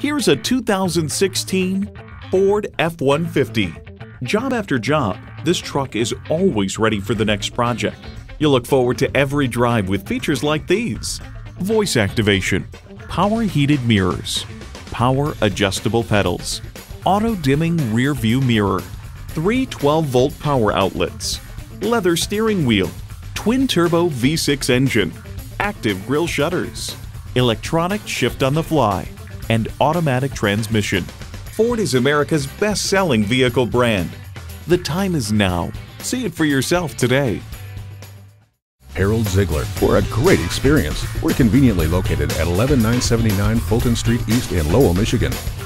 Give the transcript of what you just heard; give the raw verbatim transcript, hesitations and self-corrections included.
Here's a two thousand sixteen Ford F one fifty. Job after job, this truck is always ready for the next project. You'll look forward to every drive with features like these: voice activation, power heated mirrors, power adjustable pedals, auto dimming rear view mirror, three twelve volt power outlets, leather steering wheel, twin turbo V six engine, active grille shutters, electronic shift on the fly, and automatic transmission. Ford is America's best-selling vehicle brand. The time is now. See it for yourself today. Harold Zeigler. For a great experience, we're conveniently located at eleven nine seventy-nine Fulton Street East in Lowell, Michigan.